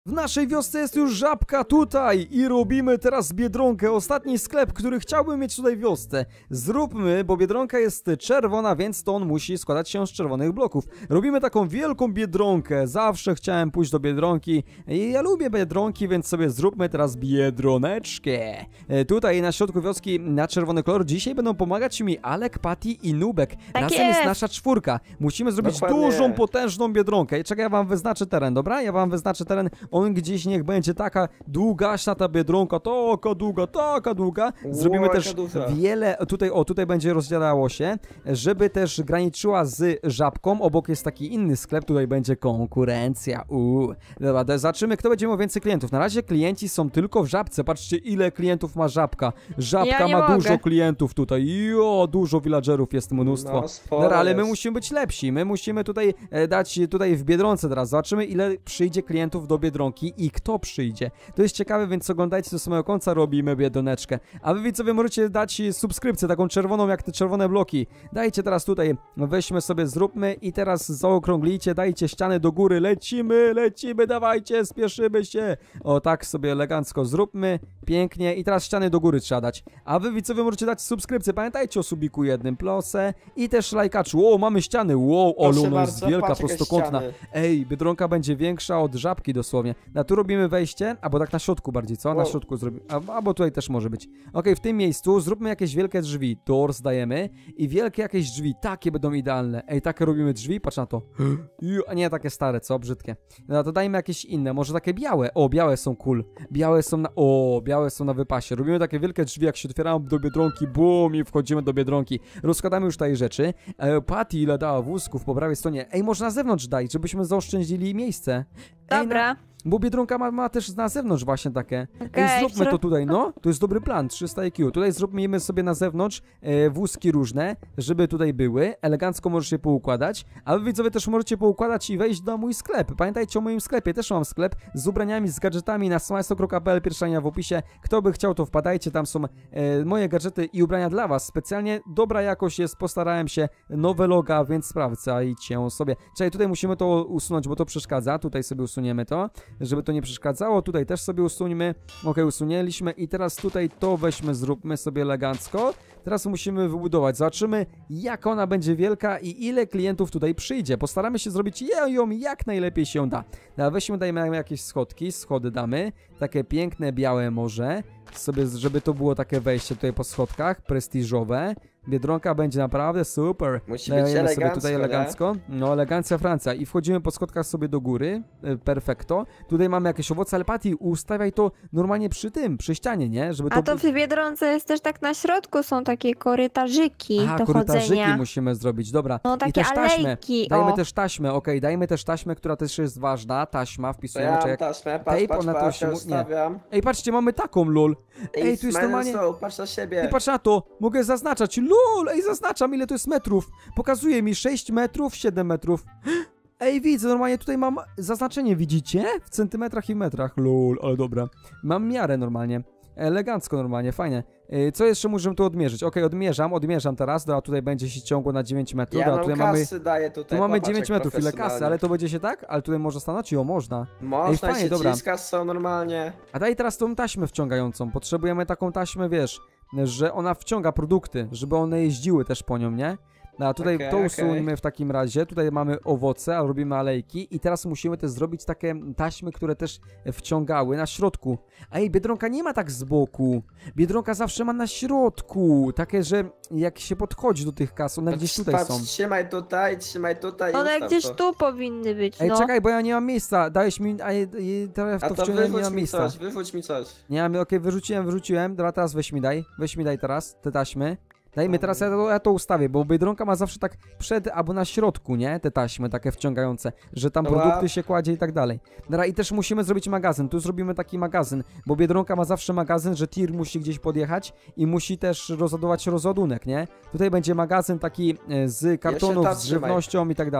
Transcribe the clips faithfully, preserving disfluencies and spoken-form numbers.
W naszej wiosce jest już Żabka tutaj i robimy teraz Biedronkę, ostatni sklep, który chciałbym mieć tutaj w wiosce. Zróbmy, bo Biedronka jest czerwona, więc to on musi składać się z czerwonych bloków. Robimy taką wielką Biedronkę, zawsze chciałem pójść do Biedronki i ja lubię Biedronki, więc sobie zróbmy teraz Biedroneczkę. E, tutaj na środku wioski na czerwony kolor dzisiaj będą pomagać mi Alek, Patty i Nubek. Tak Razem jest. jest nasza czwórka. Musimy zrobić Dokładnie. dużą, potężną Biedronkę. Czekaj, ja wam wyznaczę teren, dobra? Ja wam wyznaczę teren. On gdzieś niech będzie taka długaśna ta Biedronka, taka długa, taka długa. Zrobimy Ło, też jaka duża. wiele, tutaj, o tutaj będzie rozdzielało się, żeby też graniczyła z Żabką. Obok jest taki inny sklep, tutaj będzie konkurencja. Uuu. Dobra, to zobaczymy, kto będzie miał więcej klientów. Na razie klienci są tylko w Żabce. Patrzcie, ile klientów ma Żabka. Żabka Ja nie ma mogę. dużo klientów tutaj. Jo, dużo villagerów jest mnóstwo. No, sporo Dobra, ale my jest. musimy być lepsi. My musimy tutaj e, dać tutaj w Biedronce teraz. Zobaczymy, ile przyjdzie klientów do Biedronki i kto przyjdzie. To jest ciekawe, więc oglądajcie do samego końca, robimy Biedroneczkę. A wy widzowie możecie dać subskrypcję, taką czerwoną jak te czerwone bloki. Dajcie teraz tutaj, weźmy sobie, zróbmy i teraz zaokrąglijcie, dajcie ściany do góry, lecimy, lecimy, dawajcie, spieszymy się. O, tak sobie elegancko zróbmy, pięknie i teraz ściany do góry trzeba dać. A wy widzowie możecie dać subskrypcję, pamiętajcie o subiku jednym, plosę i też lajkaczu. O, mamy ściany, wow, Proszę Olu, ona jest bardzo, wielka, patrz, jakie prostokątna. ściany. Ej, Biedronka będzie większa od Żabki dosłownie. Na tu robimy wejście, albo tak na środku bardziej, co? Na Wow. środku zrobimy, albo tutaj też może być. Okej, w tym miejscu zróbmy jakieś wielkie drzwi. Doors dajemy i wielkie jakieś drzwi, takie będą idealne. Ej, takie robimy drzwi, patrz na to. Ju, a nie takie stare, co? Brzydkie. No to dajmy jakieś inne, może takie białe. O, białe są cool. Białe są na, o, białe są na wypasie. Robimy takie wielkie drzwi, jak się otwierają do Biedronki, bum, i wchodzimy do Biedronki. Rozkładamy już tutaj rzeczy. E, Patty ile dała wózków po prawej stronie. Ej, może na zewnątrz daj, żebyśmy zaoszczędzili miejsce. Ej, Dobra. no, bo Biedronka ma, ma też na zewnątrz właśnie takie. Okej, Ej, zróbmy to środ- tutaj, no. To jest dobry plan, trzysta I Q. Tutaj zróbmy sobie na zewnątrz e, wózki różne, żeby tutaj były. Elegancko możesz się poukładać. A wy widzowie też możecie poukładać i wejść do mój sklep. Pamiętajcie o moim sklepie, też mam sklep z ubraniami, z gadżetami na smajsto kropka p l, pierwsza linia w opisie. Kto by chciał, to wpadajcie, tam są e, moje gadżety i ubrania dla was. Specjalnie dobra jakość jest, postarałem się, nowe loga, więc sprawdzajcie sobie. Czekaj, tutaj musimy to usunąć, bo to przeszkadza. Tutaj sobie usuniemy to, żeby to nie przeszkadzało. Tutaj też sobie usuńmy. Ok, usunięliśmy i teraz tutaj to weźmy, zróbmy sobie elegancko. Teraz musimy wybudować. Zobaczymy, jak ona będzie wielka i ile klientów tutaj przyjdzie. Postaramy się zrobić ją jak najlepiej się da. No, weźmy, dajmy jakieś schodki, schody damy. Takie piękne, białe może. Sobie, żeby to było takie wejście tutaj po schodkach, prestiżowe. Biedronka będzie naprawdę super. Musi być Dajemy sobie elegancko, tutaj nie? elegancko. No, elegancja Francja. I wchodzimy po schodkach sobie do góry. E, Perfekto. Tutaj mamy jakieś owoce, ale Patty, ustawiaj to normalnie przy tym, przy ścianie, nie? Żeby A to w Biedronce jest też tak na środku, są takie korytarzyki Aha, do korytarzyki chodzenia. musimy zrobić, dobra. No I takie też taśmę. alejki, Dajmy o. też taśmę, okej, dajmy też taśmę, która też jest ważna. Taśma, To wpisujemy. ja czy mam jak... taśmę, patrz, tape, patrz, ona to patrz, się ja mu- nie. ustawiam. Ej, patrzcie, mamy taką, lol. Ej, tu jest Smile normalnie... Soul, patrz na siebie. I patrz na to, mogę zaznaczać, lol, ej, zaznaczam, ile to jest metrów. Pokazuje mi sześć metrów, siedem metrów. Ej, widzę, normalnie tutaj mam zaznaczenie, widzicie? W centymetrach i metrach, lol, ale dobra. Mam miarę normalnie. Elegancko normalnie, fajnie. Yy, co jeszcze możemy tu odmierzyć? Okej, odmierzam, odmierzam teraz. Dobra, tutaj będzie się ciągło na dziewięć metrów. Ja Dobra, mam tutaj mamy, kasy daję tutaj. tu mamy popatrz, dziewięć jak metrów, ile kasy, profesjonalnie. ale to będzie się tak? Ale tutaj można stanąć? Jo, można. Można Ej, fajnie, się dobra. ciskać są normalnie. A daj teraz tą taśmę wciągającą. Potrzebujemy taką taśmę, wiesz, że ona wciąga produkty, żeby one jeździły też po nią, nie? No, a tutaj Okej, to okej. usuńmy w takim razie. Tutaj mamy owoce, a robimy alejki. I teraz musimy też zrobić takie taśmy, które też wciągały na środku. Ej, Biedronka nie ma tak z boku. Biedronka zawsze ma na środku. Takie, że jak się podchodzi do tych kas, one gdzieś tutaj patrz, są. trzymaj tutaj, trzymaj tutaj i One ustaw gdzieś to. tu powinny być, Ej, no. czekaj, bo ja nie mam miejsca. Dałeś mi, a je- je- teraz A to to wciągnąłem, nie wyrzuć mam mi miejsca. coś, wyrzuć mi coś. Nie mam, okej, wyrzuciłem, wyrzuciłem. Dobra, teraz weź mi daj. Weź mi daj teraz te taśmy. Dajmy teraz, ja to, ja to ustawię, bo Biedronka ma zawsze tak przed albo na środku, nie? Te taśmy takie wciągające, że tam Dobra. produkty się kładzie i tak dalej. Dobra, i też musimy zrobić magazyn. Tu zrobimy taki magazyn, bo Biedronka ma zawsze magazyn, że tir musi gdzieś podjechać i musi też rozładować rozładunek, nie? Tutaj będzie magazyn taki e, z kartonów, tam z trzymaj. żywnością i tak dalej.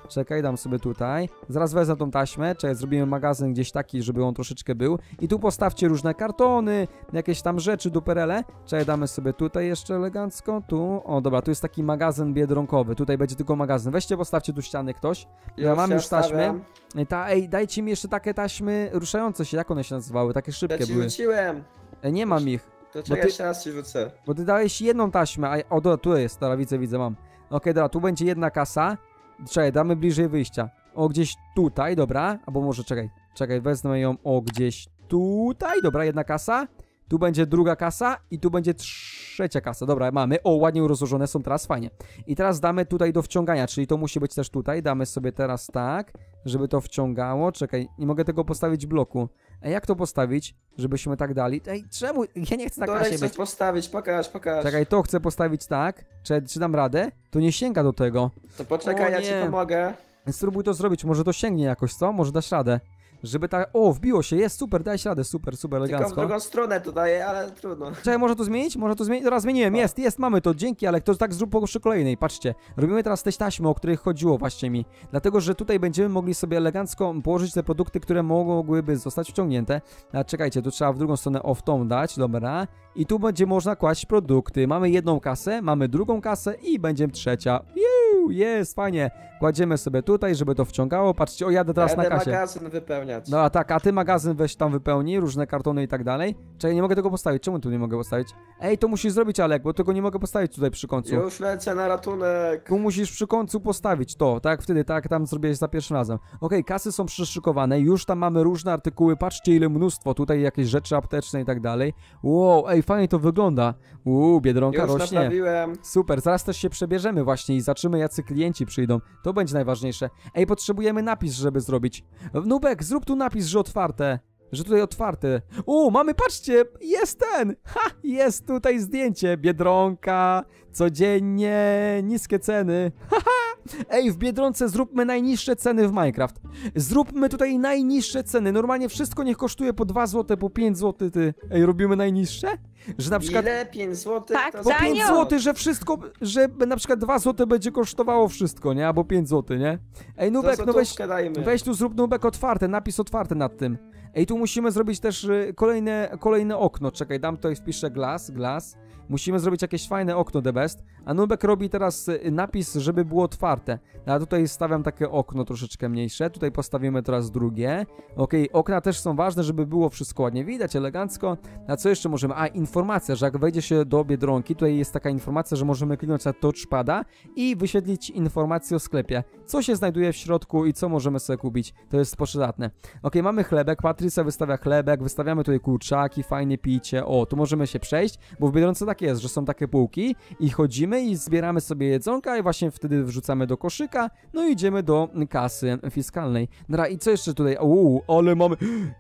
Czekaj, dam sobie tutaj. Zaraz wezmę tą taśmę, czekaj, zrobimy magazyn gdzieś taki, żeby on troszeczkę był. I tu postawcie różne kartony, jakieś tam rzeczy, duperele. Czekaj, damy sobie tutaj jeszcze elegancko, tu. O, dobra, tu jest taki magazyn biedronkowy, tutaj będzie tylko magazyn. Weźcie, postawcie tu ściany ktoś. Ja Już mam się już taśmy. stawiam. Ta, ej, dajcie mi jeszcze takie taśmy ruszające się, jak one się nazywały? Takie Ja szybkie ci były. rzuciłem. E, nie mam ich, To czekaj, ty- jeszcze raz ci rzucę. bo ty dałeś jedną taśmę, a... O, dobra, tu jest, dobra, widzę, widzę, mam. Okej, dobra, tu będzie jedna kasa. Czekaj, damy bliżej wyjścia. O, gdzieś tutaj, dobra. Albo może, czekaj, czekaj, wezmę ją, o, gdzieś tutaj, dobra, jedna kasa. Tu będzie druga kasa i tu będzie trzecia kasa. Dobra, mamy. O, ładnie rozłożone są teraz, fajnie. I teraz damy tutaj do wciągania, czyli to musi być też tutaj. Damy sobie teraz tak, żeby to wciągało. Czekaj, nie mogę tego postawić w bloku. Ej, jak to postawić, żebyśmy tak dali? Ej, czemu? Ja nie chcę tak na Dole siebie chcesz być. postawić, pokaż, pokaż. Czekaj, to chcę postawić tak. Czy, czy dam radę? To nie sięga do tego. To poczekaj, O, ja nie. ci pomogę. Spróbuj to zrobić, może to sięgnie jakoś, co? Może dasz radę. Żeby tak... O, wbiło się, jest super, dajesz radę, super, super, Tylko w elegancko. drugą stronę to daję, ale trudno. Czekaj, może to zmienić? Może to zmienić? Teraz zmieniłem, O. jest, jest, mamy to, dzięki, ale to tak zrób po przy kolejnej, patrzcie. Robimy teraz te taśmy, o których chodziło właśnie mi. Dlatego, że tutaj będziemy mogli sobie elegancko położyć te produkty, które mogłyby zostać wciągnięte. A czekajcie, tu trzeba w drugą stronę o w tą dać, dobra. I tu będzie można kłaść produkty. Mamy jedną kasę, mamy drugą kasę i będzie trzecia. Juuu, jest, fajnie. Kładziemy sobie tutaj, żeby to wciągało. Patrzcie, o, jadę teraz Jadę na kasie. magazyn wypełniać. No a tak, a ty magazyn weź tam wypełnij, różne kartony i tak dalej. Czekaj, nie mogę tego postawić, czemu tu nie mogę postawić? Ej, to musisz zrobić, Alek, bo tego nie mogę postawić tutaj przy końcu. Już lecę na ratunek. Tu musisz przy końcu postawić to, tak jak wtedy, tak jak tam zrobiłeś za pierwszym razem. Okej, kasy są przyszykowane, już tam mamy różne artykuły, patrzcie ile mnóstwo, tutaj jakieś rzeczy apteczne i tak dalej. Wow, ej, fajnie to wygląda. Uuu, Biedronka Już rośnie. naprawiłem. Super, zaraz też się przebierzemy właśnie i zobaczymy jacy klienci przyjdą. To będzie najważniejsze. Ej, potrzebujemy napis, żeby zrobić. Nubek, zrób tu napis, że otwarte. Że tutaj otwarte. O, mamy, patrzcie, jest ten. Ha, jest tutaj zdjęcie. Biedronka, codziennie, niskie ceny. Haha. Ej, w Biedronce zróbmy najniższe ceny w Minecraft. Zróbmy tutaj najniższe ceny. Normalnie wszystko niech kosztuje po dwa złote, po pięć złotych, ty. Ej, robimy najniższe? Że na przykład... Ile? pięć złotych? Tak, To Po za tanio. pięć dużo. złotych, że wszystko, że na przykład dwa złote będzie kosztowało wszystko, nie? Albo pięć złotych, nie? Ej, To Nubek, no weź, złotówkę dajmy. weź tu zrób Nubek otwarte, napis otwarty nad tym. Ej, tu musimy zrobić też y, kolejne, kolejne okno. Czekaj, dam tutaj, wpiszę glass, glass. Musimy zrobić jakieś fajne okno, the best. A Nubek robi teraz y, napis, żeby było otwarte. A tutaj stawiam takie okno troszeczkę mniejsze. Tutaj postawimy teraz drugie. Okej, okna też są ważne, żeby było wszystko ładnie widać, elegancko. A co jeszcze możemy? A, informacja, że jak wejdzie się do Biedronki, tutaj jest taka informacja, że możemy kliknąć na touchpada i wyświetlić informację o sklepie. Co się znajduje w środku i co możemy sobie kupić. To jest przydatne. Okej, mamy chlebek, Patrycja wystawia chlebek, wystawiamy tutaj kurczaki, fajnie picie. O, tu możemy się przejść, bo w Biedronce tak jest, że są takie półki i chodzimy i zbieramy sobie jedzonka i właśnie wtedy wrzucamy do koszyka, no i idziemy do kasy fiskalnej. Dobra, i co jeszcze tutaj? Uuu, ale mamy...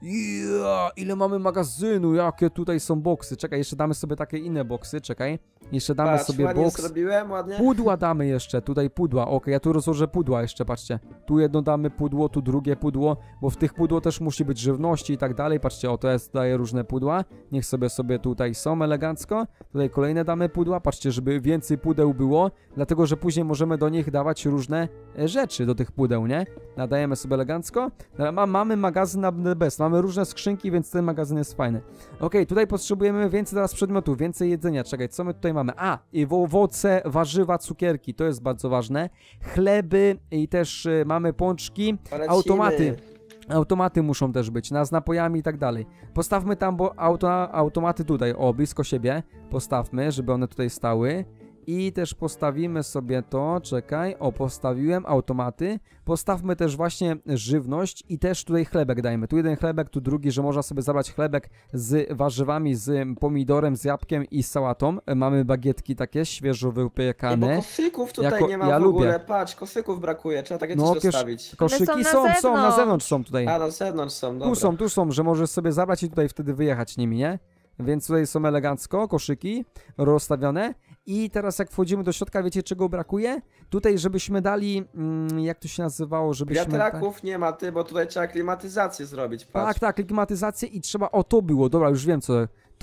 Yeah, ile mamy magazynu, jakie tutaj są boksy. Czekaj, jeszcze damy sobie takie inne boksy, czekaj. Jeszcze damy Patrz, sobie ładnie boks. zrobiłem, ładnie. Pudła damy jeszcze, tutaj pudła, okej, ja tu rozłożę pudła jeszcze, patrzcie. Tu jedno damy pudło, tu drugie pudło, bo w tych pudło też musi być żywności i tak dalej, patrzcie, o to jest, daję różne pudła, niech sobie sobie tutaj są elegancko. Tutaj kolejne damy pudła, patrzcie, żeby więcej pudeł było, dlatego, że później możemy do nich dawać różne e, rzeczy do tych pudeł, nie? Nadajemy sobie elegancko. Ma, mamy magazyn na The Best, mamy różne skrzynki, więc ten magazyn jest fajny. Okej, tutaj potrzebujemy więcej teraz przedmiotów, więcej jedzenia, czekaj, co my tutaj mamy? A, i owoce, warzywa, cukierki, to jest bardzo ważne. Chleby i też y, mamy pączki, Polecimy. automaty. Automaty muszą też być, na z napojami i tak dalej. Postawmy tam, bo auto, automaty tutaj, o, blisko siebie. Postawmy, żeby one tutaj stały. I też postawimy sobie to, czekaj, o, postawiłem automaty. Postawmy też właśnie żywność i też tutaj chlebek dajmy. Tu jeden chlebek, tu drugi, że można sobie zabrać chlebek z warzywami, z pomidorem, z jabłkiem i z sałatą. Mamy bagietki takie, świeżo Ej, bo wypiekane. koszyków tutaj Jako- nie ma ja w ogóle. lubię. Patrz, koszyków brakuje, trzeba takie No, coś wiesz, zostawić. Koszyki One są, są na są, na zewnątrz. zewnątrz są tutaj. A, na zewnątrz są, dobra. Tu są, tu są, że możesz sobie zabrać i tutaj wtedy wyjechać nimi, nie? Więc tutaj są elegancko koszyki rozstawione. I teraz jak wchodzimy do środka, wiecie czego brakuje? Tutaj, żebyśmy dali, mm, jak to się nazywało, żebyśmy... Wiatraków nie ma, ty, bo tutaj trzeba klimatyzację zrobić, patrz. Tak, tak, klimatyzację i trzeba, o to było, dobra, już wiem co,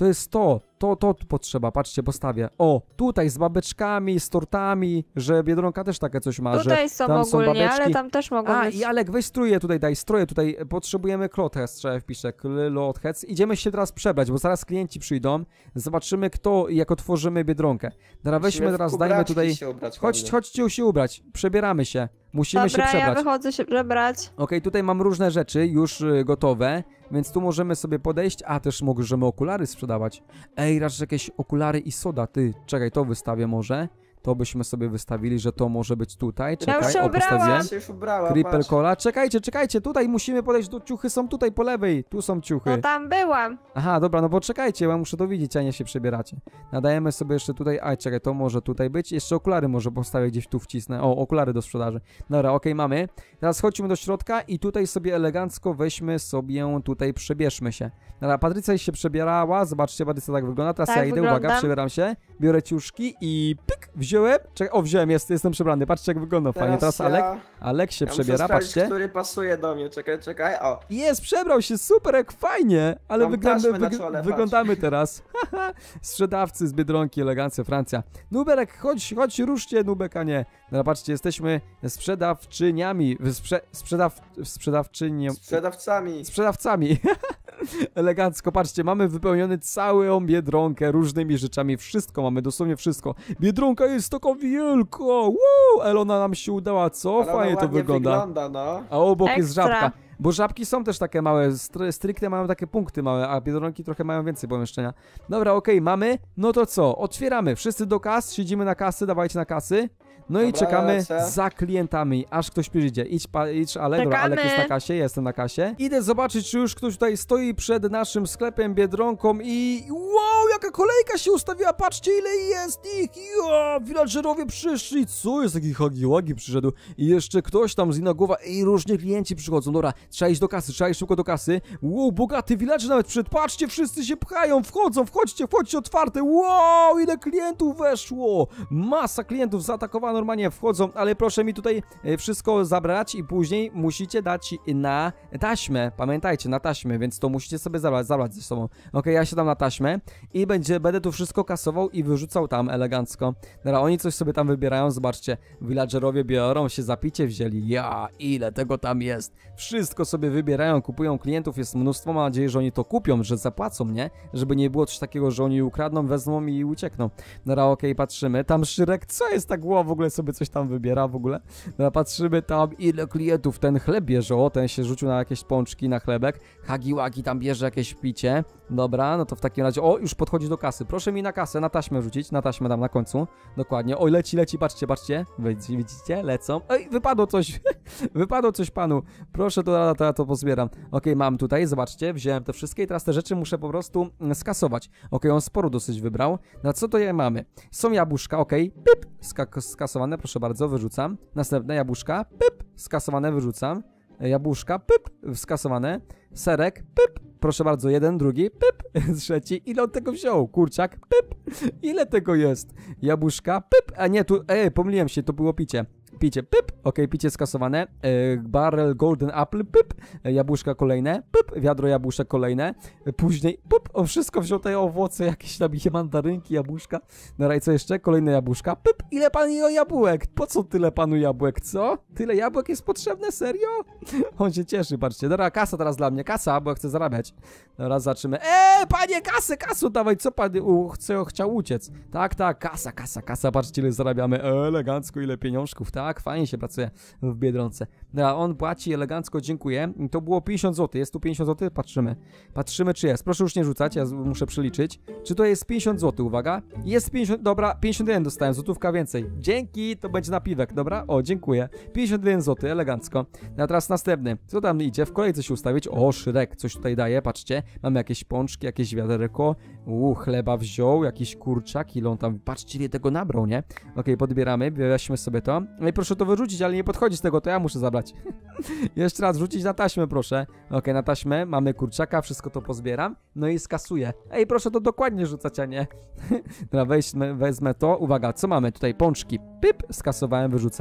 to jest to, to, to tu potrzeba, patrzcie, postawię. O, tutaj z babeczkami, z tortami, że Biedronka też takie coś ma, Tutaj że są tam ogólnie, są babeczki. ale tam też mogą A, być. i Alek, weź stroje tutaj, daj, stroje tutaj, potrzebujemy clothets, trzeba wpiszę, clothets. Idziemy się teraz przebrać, bo zaraz klienci przyjdą, zobaczymy kto, jak otworzymy Biedronkę. Teraz weźmy, Musimy w teraz dajmy kubraczki tutaj, się ubrać chodź, ładnie. chodźcie się ubrać, przebieramy się, musimy Dobra, się ja przebrać. wychodzę się przebrać. Okej, tutaj mam różne rzeczy już y, gotowe, więc tu możemy sobie podejść, a też możemy okulary sprzedawać. Ej, raz jakieś okulary i soda, ty, czekaj, to wystawię może. To byśmy sobie wystawili, że to może być tutaj. Czekaj, już się o, ubrałam. postawiłem. Ja się już ubrała, Creeper patrz. Cola. Czekajcie, czekajcie, tutaj musimy podejść do ciuchy, są tutaj po lewej. Tu są ciuchy. No tam byłam. Aha, dobra, no bo czekajcie, ja muszę to widzieć, a nie się przebieracie. Nadajemy sobie jeszcze tutaj, aj, czekaj, to może tutaj być. Jeszcze okulary może postawię gdzieś tu wcisnę. O, okulary do sprzedaży. Dobra, okej, mamy. Teraz chodźmy do środka i tutaj sobie elegancko weźmy sobie, tutaj przebierzmy się. Dobra, Patrycja się przebierała, zobaczcie, Patrycja tak wygląda. Teraz Tak ja idę, wyglądam. uwaga, przebieram się, biorę ciuszki i pyk, wziąłem. Czekaj, o, wziąłem, jest, jestem przebrany, patrzcie jak wygląda fajnie. Teraz ja, Alek, Alek się ja przebiera, muszę sprawdzić, patrzcie. który pasuje do mnie, czekaj, czekaj, o. Jest, przebrał się, super, jak fajnie, ale Mam wygląda, taśmę na wyg czole, patrz. wyglądamy teraz. Haha, sprzedawcy z Biedronki, elegancja, Francja. Nuberek, chodź, chodź, ruszcie, Nubek, a nie. No patrzcie, jesteśmy sprzedawczyniami, sprze sprzedaw sprzedawczynią, Sprzedawcami. sprzedawcami. Elegancko, patrzcie, mamy wypełniony całą Biedronkę różnymi rzeczami, wszystko mamy, dosłownie wszystko. Biedronka jest taka wielka, wow, Elona nam się udała, co? Ale ona Fajnie to ładnie wygląda. wygląda, no. A obok jest Ekstra. żabka. Bo żabki są też takie małe, str- stricte mają takie punkty małe, a Biedronki trochę mają więcej pomieszczenia. Dobra, okej, mamy. No to co? Otwieramy. Wszyscy do kas, siedzimy na kasy, dawajcie na kasy. No i Dobra, czekamy lecę. za klientami, aż ktoś przyjdzie. Idź, pa, idź Ale, dobra, Czekamy. Alek jest na kasie, ja jestem na kasie. Idę zobaczyć, czy już ktoś tutaj stoi przed naszym sklepem Biedronką i wow, jaka kolejka się ustawiła, patrzcie ile jest ich, ja, villagerowie przyszli, co jest, taki hagi-wagi przyszedł i jeszcze ktoś tam z inna głowa i różni klienci przychodzą, dobra, trzeba iść do kasy, trzeba iść szybko do kasy, wow, bogaty villager nawet przyszedł, patrzcie, wszyscy się pchają, wchodzą, wchodźcie, wchodźcie, otwarte, wow, ile klientów weszło, masa klientów zaatakowano, normalnie wchodzą, ale proszę mi tutaj e, wszystko zabrać i później musicie dać na taśmę, pamiętajcie, na taśmę, więc to musicie sobie zabrać, zabrać ze sobą. Ok, ja siadam na taśmę i będzie, będę tu wszystko kasował i wyrzucał tam elegancko. Dobra, oni coś sobie tam wybierają, zobaczcie, villagerowie biorą się za picie wzięli, ja, ile tego tam jest. Wszystko sobie wybierają, kupują klientów, jest mnóstwo, mam nadzieję, że oni to kupią, że zapłacą, nie? Żeby nie było coś takiego, że oni ukradną, wezmą i uciekną. Dobra, okej, patrzymy, tam Szyrek, co jest tak głowa w ogóle sobie coś tam wybiera w ogóle. No, patrzymy tam, ile klientów ten chleb bierze, o, ten się rzucił na jakieś pączki, na chlebek. Hagi-wagi tam bierze jakieś picie. Dobra, no to w takim razie, o, już podchodzi do kasy. Proszę mi na kasę, na taśmę rzucić, na taśmę dam na końcu. Dokładnie. Oj, leci, leci, patrzcie, patrzcie. Widzicie, widzicie? Lecą. Ej, wypadło coś. Wypadło coś panu. Proszę, to, to ja to pozbieram. Okej, mam tutaj, zobaczcie, wziąłem te wszystkie i teraz te rzeczy muszę po prostu skasować. Okej, on sporo dosyć wybrał. Na co to je mamy? Są jabłuszka, okej, pip, Ska skasowane, proszę bardzo, wyrzucam. Następne jabłuszka, pyp, skasowane, wyrzucam. Jabłuszka, pyp, skasowane. Serek, pyp, proszę bardzo, jeden, drugi, pyp, trzeci. Ile on tego wziął? Kurczak, pyp. Ile tego jest? Jabłuszka, pyp, a nie, tu, ej, pomyliłem się, to było picie. Picie, pyp, ok, picie skasowane, e, barrel golden apple, pyp, e, jabłuszka kolejne, pyp, wiadro jabłuszek kolejne, e, później, pyp, on wszystko wziął te owoce, jakieś tam mandarynki, jabłuszka, no i co jeszcze? Kolejne jabłuszka, pyp, ile pan je jabłek? Po co tyle panu jabłek, co? Tyle jabłek jest potrzebne, serio? On się cieszy, patrzcie, dobra, kasa teraz dla mnie, kasa, bo ja chcę zarabiać. Dobra, zaczynamy, eee, panie, kasę, kasę dawaj, co pan u, chce, chciał uciec? Tak, tak, kasa, kasa, kasa, patrzcie, ile zarabiamy, elegancko, ile pieniążków, tak? Tak, fajnie się pracuje w Biedronce. Dobra, on płaci elegancko, dziękuję. To było pięćdziesiąt złotych, jest tu pięćdziesiąt złotych? Patrzymy. Patrzymy, czy jest. Proszę już nie rzucać, ja muszę przeliczyć. Czy to jest pięćdziesiąt złotych, uwaga. Jest pięćdziesiąt, dobra, pięćdziesiąt jeden dostałem, złotówka więcej. Dzięki, to będzie napiwek, dobra? O, dziękuję. pięćdziesiąt jeden złotych, elegancko. A teraz następny. Co tam idzie? W kolejce się ustawić. O, Szrek, coś tutaj daje, patrzcie. Mamy jakieś pączki, jakieś wiaderko. Uuu, chleba wziął, jakiś kurczak, ile on tam, patrzcie, ile tego nabrał, nie? Okej, okay, podbieramy, weźmy sobie to. No i proszę to wyrzucić, ale nie podchodzi z tego, to ja muszę zabrać. Jeszcze raz rzucić na taśmę, proszę. Okej, okay, na taśmę, mamy kurczaka, wszystko to pozbieram. No i skasuję. Ej, proszę to dokładnie rzucać, a nie. Dobra, weźmy, wezmę to. Uwaga, co mamy tutaj? Pączki. Pyp, skasowałem, wyrzucam.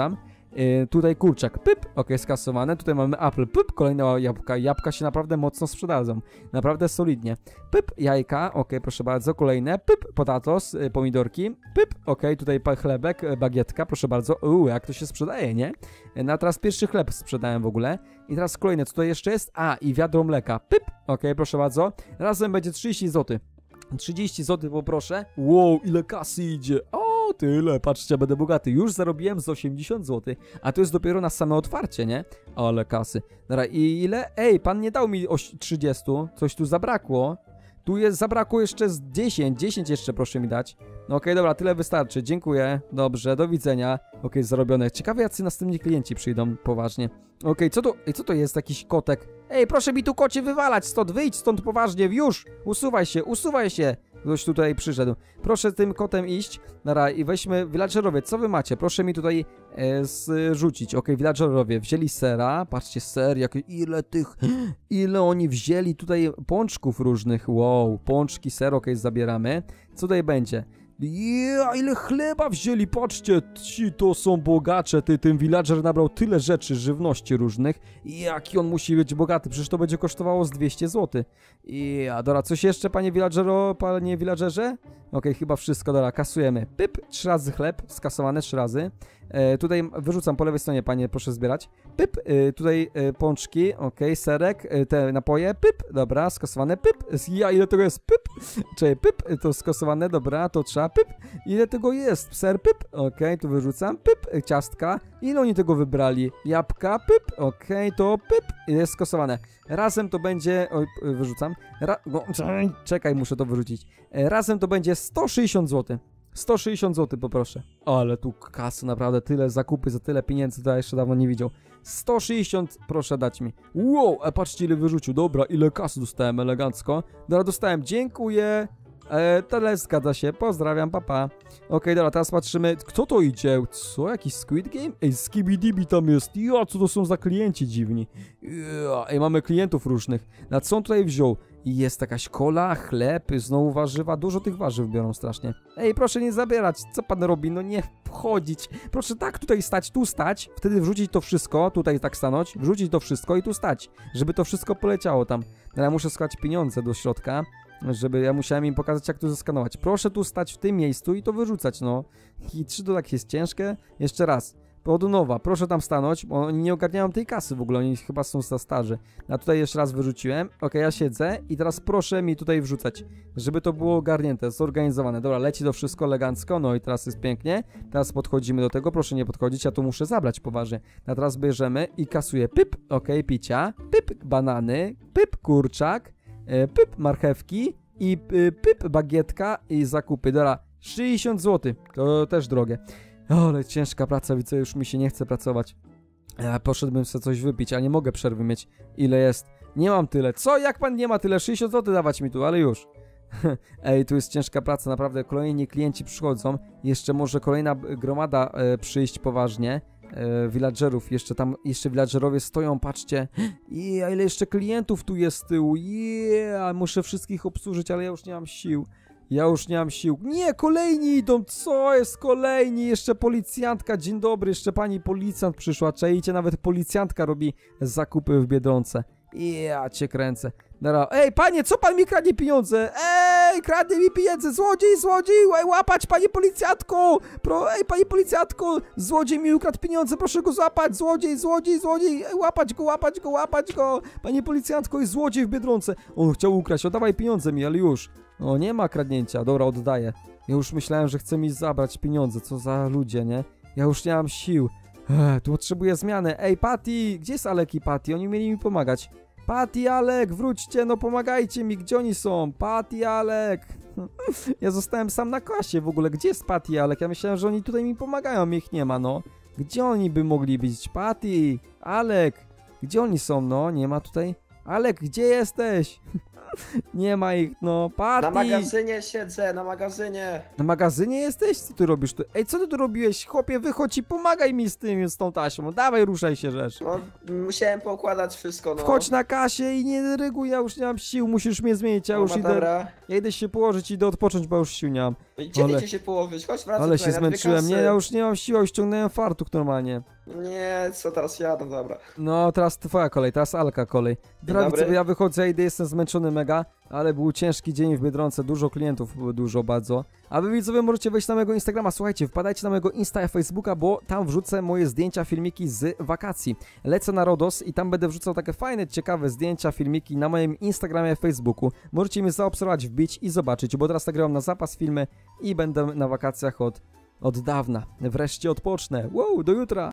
Yy, tutaj kurczak, pyp, ok, skasowane. Tutaj mamy apple, pyp, kolejne jabłka. Jabłka się naprawdę mocno sprzedadzą. Naprawdę solidnie. Pyp, jajka, ok, proszę bardzo, kolejne. Pyp, potatos, yy, pomidorki. Pyp, ok, tutaj chlebek, yy, bagietka, proszę bardzo. Uuu, jak to się sprzedaje, nie? Yy, no a teraz pierwszy chleb sprzedałem w ogóle. I teraz kolejne, co to jeszcze jest? A, i wiadro mleka. Pyp, ok, proszę bardzo. Razem będzie trzydzieści złotych. trzydzieści złotych poproszę. Wow, ile kasy idzie. O, tyle, patrzcie, będę bogaty. Już zarobiłem z osiemdziesiąt złotych, a to jest dopiero na same otwarcie, nie? Ale kasy. Dobra, i ile? Ej, pan nie dał mi trzydzieści, coś tu zabrakło. Tu jest, zabrakło jeszcze z dziesięć, dziesięć jeszcze proszę mi dać. No okej, okay, dobra, tyle wystarczy, dziękuję. Dobrze, do widzenia. Okej, okay, zarobione. Ciekawe, jacy następni klienci przyjdą, poważnie. Okej, okay, co to, ej, co to jest, jakiś kotek? Ej, proszę mi tu kocie wywalać stąd, wyjdź stąd poważnie, już! Usuwaj się, usuwaj się! Ktoś tutaj przyszedł. Proszę tym kotem iść. Nara, i weźmy villagerowie. Co wy macie? Proszę mi tutaj e, zrzucić. Okej, okay, villagerowie wzięli sera. Patrzcie, ser, jak, ile tych... Ile oni wzięli tutaj pączków różnych. Wow, pączki, ser, okej, okay, zabieramy. Co tutaj będzie? Yeah, ile chleba wzięli, patrzcie, ci to są bogacze, ty, ten villager nabrał tyle rzeczy, żywności różnych. Jaki on musi być bogaty, przecież to będzie kosztowało z dwieście złotych. I yeah, dobra, coś jeszcze, panie villagero, panie villagerze? Okej, okay, chyba wszystko, dobra, kasujemy. Pyp, trzy razy chleb, skasowane trzy razy. E, tutaj wyrzucam po lewej stronie, panie, proszę zbierać. Pyp, e, tutaj e, pączki, okej, okay, serek, e, te napoje, pyp, dobra, skasowane, pyp. Ja, ile tego jest, pyp. Czyli pyp, to skasowane, dobra, to trzeba, pyp. Ile tego jest, ser, pyp, okej, okay, tu wyrzucam, pyp, ciastka. Ile oni tego wybrali? Jabłka, pyp, okej, okay, to pyp, jest skasowane. Razem to będzie, oj, wyrzucam. Ra, no, czekaj, muszę to wyrzucić. E, razem to będzie sto sześćdziesiąt złotych. sto sześćdziesiąt złotych poproszę. Ale tu kasy, naprawdę tyle zakupy za tyle pieniędzy, to ja jeszcze dawno nie widział. sto sześćdziesiąt proszę dać mi. Wow, a patrzcie ile wyrzucił. Dobra, ile kasy dostałem elegancko. Dobra, dostałem, dziękuję. E, tyle zgadza się, pozdrawiam, papa. Okej, okay, dobra, teraz patrzymy, kto to idzie? Co, jakiś Squid Game? Ej, Skibidibi tam jest. Ja, co to są za klienci dziwni? Ja, ej, mamy klientów różnych. Na co on tutaj wziął? Jest jakaś kola, chleb, znowu warzywa, dużo tych warzyw biorą strasznie. Ej, proszę nie zabierać, co pan robi? No nie wchodzić. Proszę tak tutaj stać, tu stać, wtedy wrzucić to wszystko, tutaj tak stanąć, wrzucić to wszystko i tu stać, żeby to wszystko poleciało tam. No ja muszę schować pieniądze do środka, żeby ja musiałem im pokazać, jak to zeskanować. Proszę tu stać w tym miejscu i to wyrzucać, no. I czy to tak jest ciężkie? Jeszcze raz. Od nowa, proszę tam stanąć, bo oni nie ogarniają tej kasy w ogóle, oni chyba są za starzy. A tutaj jeszcze raz wyrzuciłem. Ok, ja siedzę i teraz proszę mi tutaj wrzucać, żeby to było ogarnięte, zorganizowane. Dobra, leci to wszystko elegancko, no i teraz jest pięknie. Teraz podchodzimy do tego, proszę nie podchodzić, ja tu muszę zabrać poważnie. A teraz bierzemy i kasuję pyp, ok, picia, pyp, banany, pyp, kurczak, pyp, marchewki i pyp, bagietka i zakupy. Dobra, sześćdziesiąt złotych, to też drogie. O, ale ciężka praca, widzę, już mi się nie chce pracować. Ja poszedłbym sobie coś wypić, a nie mogę przerwy mieć. Ile jest? Nie mam tyle. Co? Jak pan nie ma tyle? sześćdziesiąt złotych dawać mi tu, ale już. Ej, tu jest ciężka praca, naprawdę. Kolejni klienci przychodzą. Jeszcze może kolejna gromada e, przyjść poważnie. E, villagerów, jeszcze tam, jeszcze villagerowie stoją, patrzcie. I a ile jeszcze klientów tu jest z tyłu. Yeah, muszę wszystkich obsłużyć, ale ja już nie mam sił. Ja już nie mam sił. Nie, kolejni idą. Co jest kolejni? Jeszcze policjantka. Dzień dobry, jeszcze pani policjant przyszła. Czajcie, nawet policjantka robi zakupy w Biedronce. Ja cię kręcę. Dobra. Ej, panie, co pan mi kradnie pieniądze? Ej, kradnie mi pieniądze. Złodziej, złodziej. Ej, łapać, panie policjantko. Pro, ej, panie policjantko. Złodziej mi ukradł pieniądze. Proszę go złapać. Złodziej, złodziej, złodziej. Ej, łapać go, łapać go, łapać go. Panie policjantko, jest złodziej w Biedronce. On chciał ukraść. Oddawaj pieniądze mi, ale już. O, nie ma kradnięcia. Dobra, oddaję. Ja już myślałem, że chce mi zabrać pieniądze. Co za ludzie, nie? Ja już nie mam sił. Ech, tu potrzebuję zmiany. Ej, Patty! Gdzie jest Alek i Patty? Oni mieli mi pomagać. Patty, Alek, wróćcie, no pomagajcie mi. Gdzie oni są? Patty, Alek. Ja zostałem sam na klasie w ogóle. Gdzie jest Patty i Alek? Ja myślałem, że oni tutaj mi pomagają, a ich nie ma, no. Gdzie oni by mogli być? Patty, Alek. Gdzie oni są, no? Nie ma tutaj. Alek, gdzie jesteś? Nie ma ich, no. Patty. Na magazynie siedzę, na magazynie. Na magazynie jesteś? Co ty robisz tu? Ej, co ty tu robiłeś? Chłopie, wychodź i pomagaj mi z tym, z tą taśmą. Dawaj, ruszaj się, rzecz. No, musiałem poukładać wszystko, no. Wchodź na kasie i nie ryguj, ja już nie mam sił, musisz mnie zmienić, ja No, już ma, idę. dobra. Ja idę się położyć, idę odpocząć, bo już sił nie mam. No i gdzie Ale- idziecie się położyć? Chodź, wracaj Ale tutaj się na dwie zmęczyłem, kasy. nie, ja już nie mam siły, już ściągnąłem fartuch normalnie. Nie, co teraz jadę, dobra. No, teraz twoja kolej, teraz Alka kolej. Dobra, dobry. widzowie, ja wychodzę, ja idę, jestem zmęczony mega, ale był ciężki dzień w Biedronce, dużo klientów było, dużo bardzo. A wy widzowie możecie wejść na mojego Instagrama, słuchajcie, wpadajcie na mojego Insta i Facebooka, bo tam wrzucę moje zdjęcia, filmiki z wakacji. Lecę na Rodos i tam będę wrzucał takie fajne, ciekawe zdjęcia, filmiki na moim Instagramie i Facebooku. Możecie mnie zaobserwować, wbić i zobaczyć, bo teraz nagrywam na zapas filmy i będę na wakacjach od, od dawna. Wreszcie odpocznę. Wow, do jutra!